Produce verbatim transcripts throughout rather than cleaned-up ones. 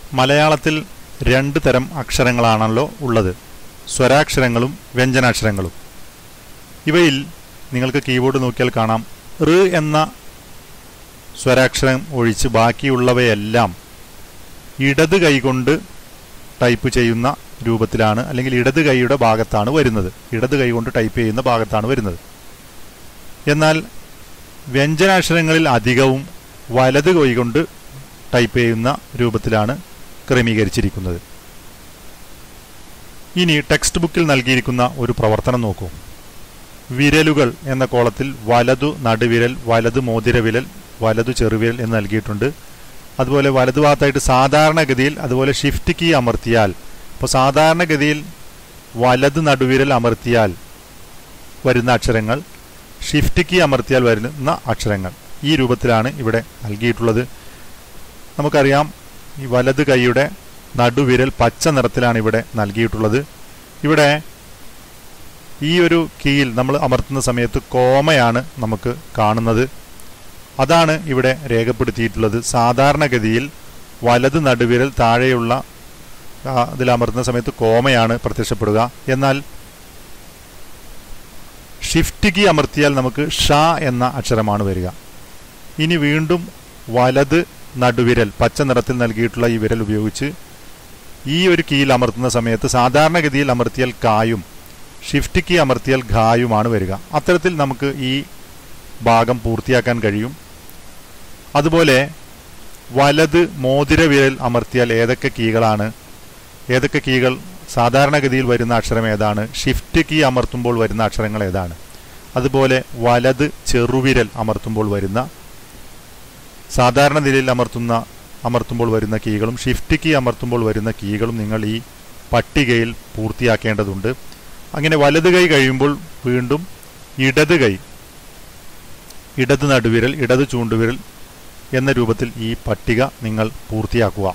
മലയാളത്തിൽ രണ്ട് തരം അക്ഷരങ്ങളാണല്ലോ ഉള്ളത്, സ്വരാക്ഷരങ്ങളും വ്യഞ്ജനാക്ഷരങ്ങളും. ഇവയിൽ നിങ്ങൾക്ക് കീബോർഡ് നോക്കിയാൽ കാണാം ഋ എന്ന സ്വരാക്ഷരം ഒഴിച്ച് ബാക്കിയുള്ളവയെല്ലാം ഇടത് കൈകൊണ്ട് ടൈപ്പ് ചെയ്യുന്ന രൂപത്തിലാണ്, അല്ലെങ്കിൽ ഇടത് കൈയുടെ ഭാഗത്താണ് വരുന്നത്, ഇടത് കൈകൊണ്ട് ടൈപ്പ് ചെയ്യുന്ന ഭാഗത്താണ് വരുന്നത്. എന്നാൽ വ്യഞ്ജനാക്ഷരങ്ങളിൽ അധികവും വലത് കൈകൊണ്ട് ടൈപ്പ് ചെയ്യുന്ന രൂപത്തിലാണ് ക്രമീകരിച്ചിരിക്കുന്നത്. ഇനി ടെക്സ്റ്റ് ബുക്കിൽ നൽകിയിരിക്കുന്ന ഒരു പ്രവർത്തനം നോക്കൂ. വിരലുകൾ എന്ന കോളത്തിൽ വലതു നടുവിരൽ, വലതു മോതിരവിരൽ, വലതു ചെറുവിരൽ എന്ന് നൽകിയിട്ടുണ്ട്. അതുപോലെ വലതുഭാഗത്തായിട്ട് സാധാരണഗതിയിൽ അതുപോലെ ഷിഫ്റ്റ് കീ അമർത്തിയാൽ, അപ്പോൾ സാധാരണഗതിയിൽ വലത് നടുവിരൽ അമർത്തിയാൽ വരുന്ന അക്ഷരങ്ങൾ, ഷിഫ്റ്റ് കീ അമർത്തിയാൽ വരുന്ന അക്ഷരങ്ങൾ, ഈ രൂപത്തിലാണ് ഇവിടെ നൽകിയിട്ടുള്ളത്. നമുക്കറിയാം ഈ വലത് കൈയുടെ നടുവിരൽ പച്ച നിറത്തിലാണ് ഇവിടെ നൽകിയിട്ടുള്ളത്. ഇവിടെ ഈ ഒരു കീയിൽ നമ്മൾ അമർത്തുന്ന സമയത്ത് കോമയാണ് നമുക്ക് കാണുന്നത്. അതാണ് ഇവിടെ രേഖപ്പെടുത്തിയിട്ടുള്ളത്. സാധാരണഗതിയിൽ വലത് നടുവിരൽ താഴെയുള്ള അതിൽ അമർത്തുന്ന സമയത്ത് കോമയാണ് പ്രത്യക്ഷപ്പെടുക. എന്നാൽ ഷിഫ്റ്റ് കീ അമർത്തിയാൽ നമുക്ക് ഷ എന്ന അക്ഷരമാണ് വരിക. ഇനി വീണ്ടും വലത് നടുവിരൽ പച്ച നിറത്തിൽ നൽകിയിട്ടുള്ള ഈ വിരൽ ഉപയോഗിച്ച് ഈ ഒരു കീയിൽ അമർത്തുന്ന സമയത്ത് സാധാരണഗതിയിൽ അമർത്തിയാൽ കായും ഷിഫ്റ്റ് കീ അമർത്തിയാൽ ഘായുമാണ് വരിക. അത്തരത്തിൽ നമുക്ക് ഈ ഭാഗം പൂർത്തിയാക്കാൻ കഴിയും. അതുപോലെ വലത് മോതിര വിരൽ അമർത്തിയാൽ ഏതൊക്കെ കീകളാണ്, ഏതൊക്കെ കീകൾ സാധാരണഗതിയിൽ വരുന്ന അക്ഷരം ഏതാണ്, ഷിഫ്റ്റ് കീ അമർത്തുമ്പോൾ വരുന്ന അക്ഷരങ്ങൾ ഏതാണ്, അതുപോലെ വലത് ചെറുവിരൽ അമർത്തുമ്പോൾ വരുന്ന സാധാരണ നിലയിൽ അമർത്തുന്ന അമർത്തുമ്പോൾ വരുന്ന കീകളും ഷിഫ്റ്റ് കീ അമർത്തുമ്പോൾ വരുന്ന കീകളും നിങ്ങൾ ഈ പട്ടികയിൽ പൂർത്തിയാക്കേണ്ടതുണ്ട്. അങ്ങനെ വലത് കൈ കഴിയുമ്പോൾ വീണ്ടും ഇടത് കൈ, ഇടത് നടുവിരൽ, ഇടത് ചൂണ്ടുവിരൽ എന്ന രൂപത്തിൽ ഈ പട്ടിക നിങ്ങൾ പൂർത്തിയാക്കുക.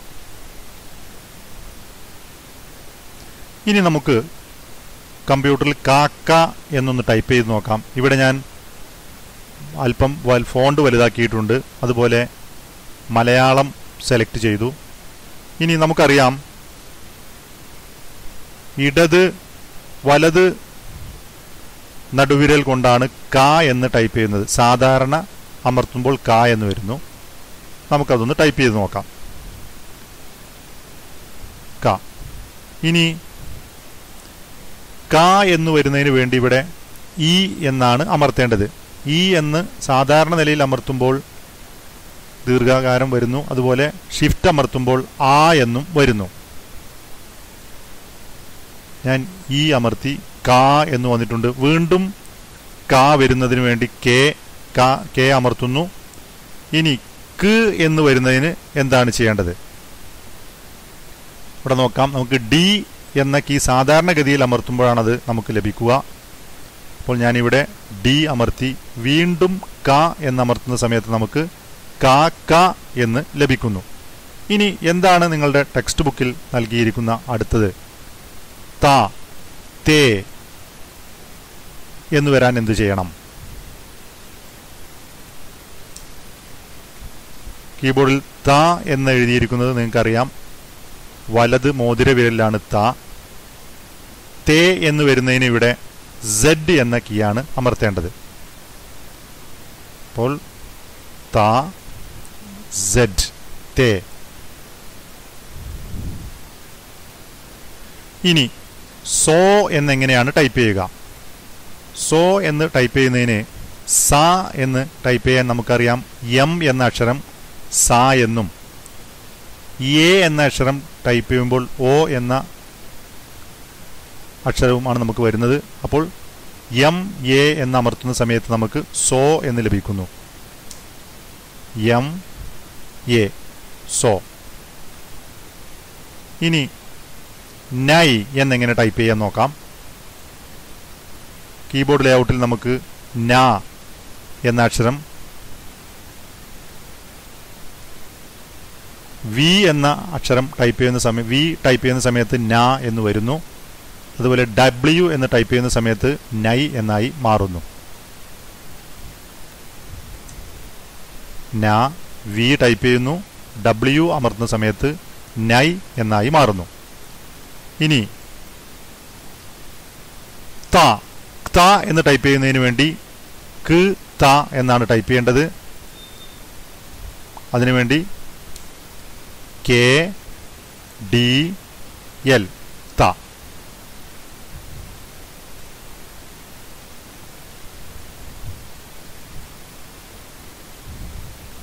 ഇനി നമുക്ക് കമ്പ്യൂട്ടറിൽ കാക്ക എന്നൊന്ന് ടൈപ്പ് ചെയ്ത് നോക്കാം. ഇവിടെ ഞാൻ അല്പം ഫോണ്ട് വലുതാക്കിയിട്ടുണ്ട്. അതുപോലെ മലയാളം സെലക്ട് ചെയ്തു. ഇനി നമുക്കറിയാം ഇടത് വലത് നടുവിരൽ കൊണ്ടാണ് ക എന്ന് ടൈപ്പ് ചെയ്യുന്നത്. സാധാരണ അമർത്തുമ്പോൾ ക എന്ന് വരുന്നു. നമുക്കതൊന്ന് ടൈപ്പ് ചെയ്ത് നോക്കാം. ക. ഇനി ക എന്ന് വരുന്നതിന് വേണ്ടി ഇവിടെ ഇ എന്നാണ് അമർത്തേണ്ടത്. ഇ എന്ന് സാധാരണ നിലയിൽ അമർത്തുമ്പോൾ ദീർഘാകാരം വരുന്നു. അതുപോലെ ഷിഫ്റ്റ് അമർത്തുമ്പോൾ ആ എന്നും വരുന്നു. ഞാൻ ഇ അമർത്തി ക എന്ന് വന്നിട്ടുണ്ട്. വീണ്ടും ക വരുന്നതിന് വേണ്ടി കെ ക കെ അമർത്തുന്നു. ഇനി ക് എന്ന് വരുന്നതിന് എന്താണ് ചെയ്യേണ്ടത്? ഇവിടെ നോക്കാം. നമുക്ക് ഡി എന്ന കീ സാധാരണഗതിയിൽ അമർത്തുമ്പോഴാണത് നമുക്ക് ലഭിക്കുക. അപ്പോൾ ഞാനിവിടെ ഡി അമർത്തി വീണ്ടും ക എന്നമർത്തുന്ന സമയത്ത് നമുക്ക് ക ക എന്ന് ലഭിക്കുന്നു. ഇനി എന്താണ് നിങ്ങളുടെ ടെക്സ്റ്റ് ബുക്കിൽ നൽകിയിരിക്കുന്ന അടുത്തത്? ത, തേ എന്ന് വരാൻ എന്ത് ചെയ്യണം? കീബോർഡിൽ ത എന്ന് എഴുതിയിരിക്കുന്നത് നിങ്ങൾക്കറിയാം, വലത് മോതിര വിരലിലാണ് ത. തേ എന്ന് വരുന്നതിന് ഇവിടെ സെഡ് എന്ന കീയാണ് അമർത്തേണ്ടത്. അപ്പോൾ ത, സെഡ്, തേ. ഇനി സോ എന്നെങ്ങനെയാണ് ടൈപ്പ് ചെയ്യുക? സോ എന്ന് ടൈപ്പ് ചെയ്യുന്നതിന് സ എന്ന് ടൈപ്പ് ചെയ്യാൻ നമുക്കറിയാം. എം എന്ന അക്ഷരം സ എന്നും എ എന്ന അക്ഷരം ടൈപ്പ് ചെയ്യുമ്പോൾ ഓ എന്ന അക്ഷരവുമാണ് നമുക്ക് വരുന്നത്. അപ്പോൾ എം എ എന്ന് അമർത്തുന്ന സമയത്ത് നമുക്ക് സോ എന്ന് ലഭിക്കുന്നു. എം എ, സോ. ഇനി നൈ എന്നെങ്ങനെ ടൈപ്പ് ചെയ്യാൻ നോക്കാം. കീബോർഡ് ലേഔട്ടിൽ നമുക്ക് ന എന്ന അക്ഷരം വി എന്ന അക്ഷരം ടൈപ്പ് ചെയ്യുന്ന സമയം വി ടൈപ്പ് ചെയ്യുന്ന സമയത്ത് ന എന്ന് വരുന്നു. അതുപോലെ ഡബ്ല്യു എന്ന് ടൈപ്പ് ചെയ്യുന്ന സമയത്ത് നൈ എന്നായി മാറുന്നു. ന, വി ടൈപ്പ് ചെയ്യുന്നു, ഡബ്ല്യു അമർത്തുന്ന സമയത്ത് നൈ എന്നായി മാറുന്നു. ഇനി ത ത എന്ന് ടൈപ്പ് ചെയ്യുന്നതിന് വേണ്ടി ക് ത എന്നാണ് ടൈപ്പ് ചെയ്യേണ്ടത്. അതിനുവേണ്ടി കെ ഡി എൽ